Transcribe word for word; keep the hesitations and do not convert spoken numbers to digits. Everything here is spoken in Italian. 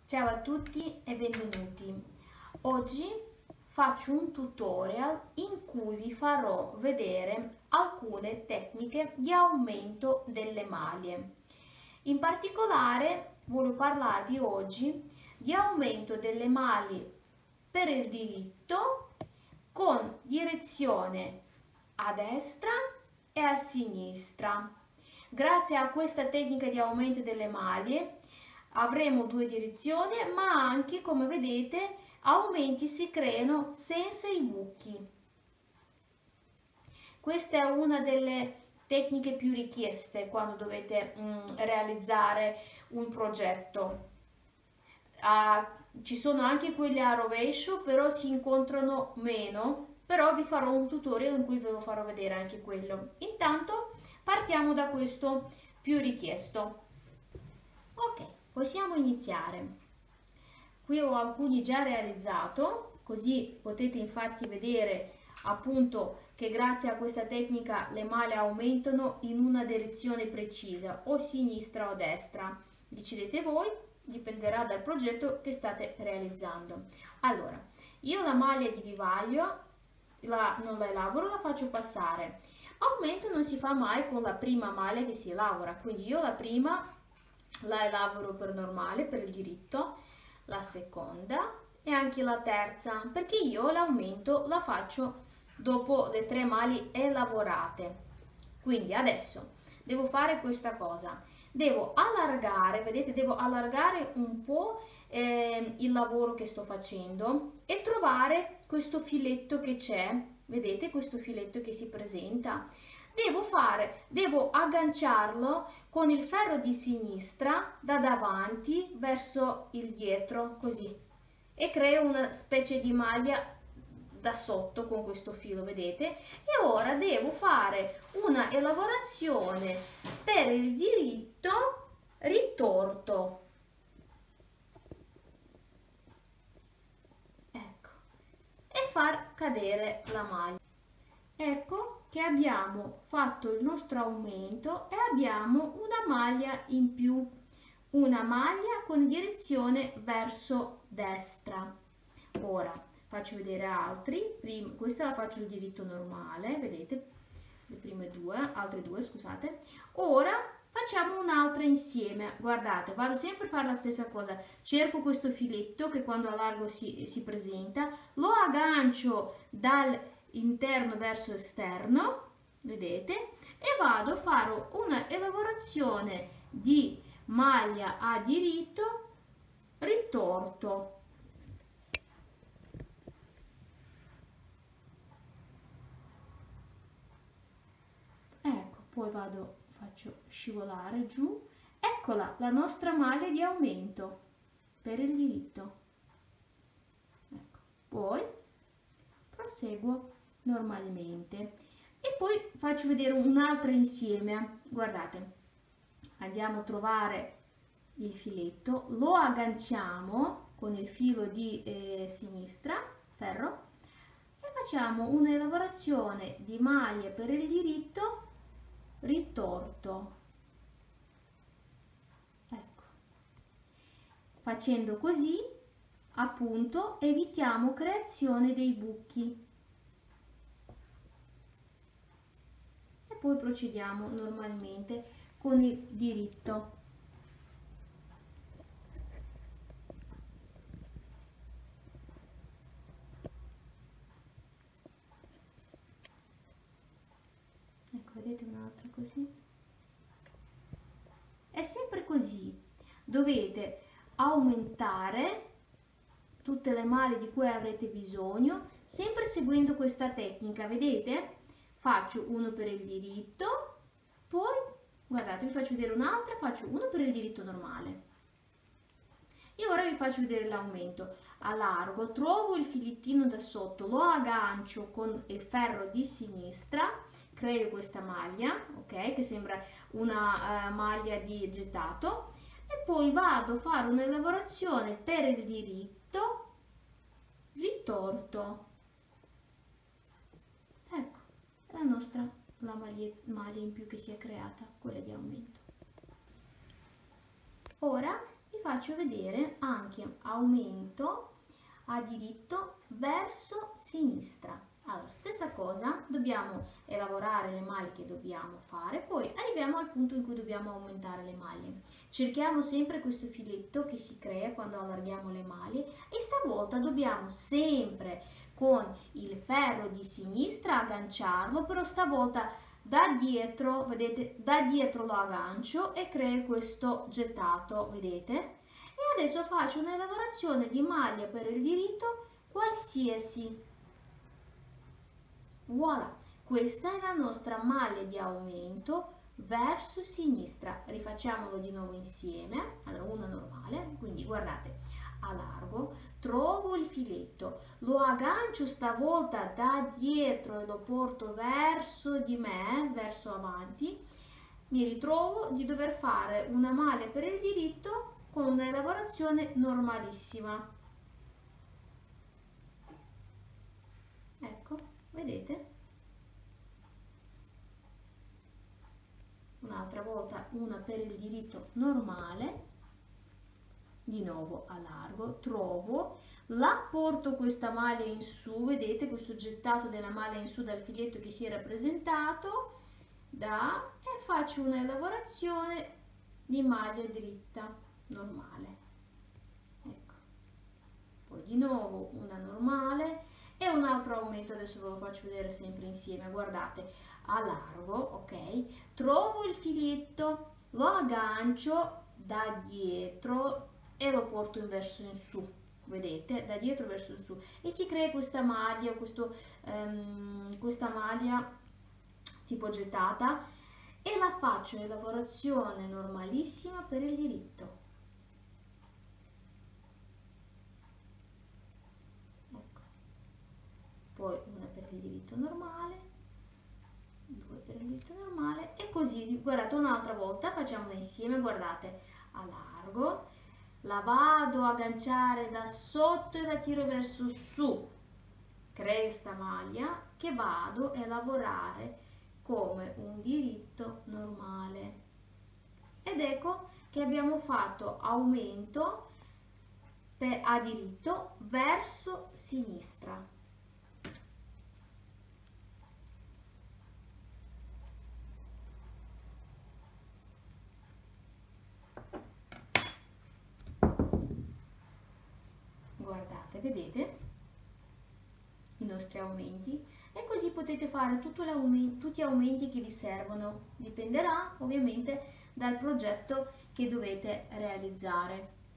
Ciao a tutti e benvenuti. Oggi faccio un tutorial in cui vi farò vedere alcune tecniche di aumento delle maglie. In particolare voglio parlarvi oggi di aumento delle maglie per il diritto con direzione a destra e a sinistra. Grazie a questa tecnica di aumento delle maglie avremo due direzioni, ma anche, come vedete, aumenti si creano senza i buchi. Questa è una delle tecniche più richieste quando dovete mm, realizzare un progetto. Uh, ci sono anche quelli a rovescio, però si incontrano meno, però vi farò un tutorial in cui ve lo farò vedere anche quello. Intanto partiamo da questo più richiesto. Ok, possiamo iniziare. Qui ho alcuni già realizzato, così potete infatti vedere appunto che grazie a questa tecnica le maglie aumentano in una direzione precisa, o sinistra o destra. Decidete voi, dipenderà dal progetto che state realizzando. Allora, io la maglia di vivaglio la, non la elaboro, la faccio passare. Aumento non si fa mai con la prima maglia che si lavora, quindi io la prima la elaboro per normale, per il diritto, la seconda e anche la terza, perché io l'aumento la faccio dopo le tre maglie elaborate. Quindi adesso devo fare questa cosa, devo allargare, vedete, devo allargare un po' eh, il lavoro che sto facendo e trovare questo filetto che c'è, vedete questo filetto che si presenta. Devo fare, devo agganciarlo con il ferro di sinistra da davanti verso il dietro, così, e creo una specie di maglia da sotto con questo filo, vedete? E ora devo fare una elaborazione per il diritto ritorto. Ecco, e far cadere la maglia. Ecco che abbiamo fatto il nostro aumento e abbiamo una maglia in più, una maglia con direzione verso destra. Ora faccio vedere altri. Prima, questa la faccio il diritto normale, vedete, le prime due, altre due, scusate. Ora facciamo un'altra insieme. Guardate, vado sempre a fare la stessa cosa. Cerco questo filetto che quando allargo si, si presenta, lo aggancio dal interno verso esterno, vedete, e vado a fare una elaborazione di maglia a diritto ritorto. Ecco, poi vado, faccio scivolare giù. Eccola la nostra maglia di aumento per il diritto. Ecco, poi proseguo normalmente e poi faccio vedere un'altra insieme. Guardate, andiamo a trovare il filetto, lo agganciamo con il filo di eh, sinistra, ferro, e facciamo una lavorazione di maglia per il diritto ritorto. Ecco, facendo così appunto evitiamo creazione dei buchi. E poi procediamo normalmente con il diritto. Ecco, vedete un'altra così. È sempre così. Dovete aumentare tutte le maglie di cui avrete bisogno, sempre seguendo questa tecnica, vedete? Faccio uno per il diritto, poi, guardate, vi faccio vedere un'altra, faccio uno per il diritto normale. E ora vi faccio vedere l'aumento. Allargo, trovo il filettino da sotto, lo aggancio con il ferro di sinistra, creo questa maglia, ok? Che sembra una uh, maglia di gettato, e poi vado a fare una lavorazione per il diritto ritorto. Ecco, la nostra la maglia, maglia in più che si è creata, quella di aumento. Ora vi faccio faccio vedere anche aumento a diritto verso sinistra. Allora, stessa cosa, dobbiamo elaborare le maglie che dobbiamo fare, poi arriviamo al punto in cui dobbiamo aumentare le maglie. Cerchiamo sempre questo filetto che si crea quando allarghiamo le maglie e stavolta dobbiamo sempre con il ferro di sinistra agganciarlo, però stavolta da dietro, vedete, da dietro lo aggancio e creo questo gettato, vedete? E adesso faccio una lavorazione di maglia per il diritto qualsiasi. Voilà, questa è la nostra maglia di aumento verso sinistra. Rifacciamolo di nuovo insieme. Allora, una normale, quindi guardate, allargo, trovo il filetto, lo aggancio stavolta da dietro e lo porto verso di me, verso avanti. Mi ritrovo di dover fare una maglia per il diritto con una lavorazione normalissima. Ecco, vedete? Un'altra volta una per il diritto normale, di nuovo allargo, trovo, la porto questa maglia in su, vedete questo gettato della maglia in su dal filetto che si è rappresentato, da, e faccio una lavorazione di maglia dritta normale. Ecco, poi di nuovo una normale e un altro aumento, adesso ve lo faccio vedere sempre insieme, guardate, allargo, ok, trovo il filetto, lo aggancio da dietro e lo porto in verso in su, vedete, da dietro verso in su, e si crea questa maglia, questo, um, questa maglia tipo gettata, e la faccio in lavorazione normalissima per il diritto. Ecco. Poi una per il diritto normale, due per il diritto normale e così, guardate, un'altra volta facciamola insieme, guardate, allargo, la vado a agganciare da sotto e la tiro verso su, creo sta maglia che vado a lavorare come un diritto normale ed ecco che abbiamo fatto aumento per, a diritto verso sinistra. Guardate, vedete i nostri aumenti e così potete fare tutti gli aumenti che vi servono, dipenderà ovviamente dal progetto che dovete realizzare.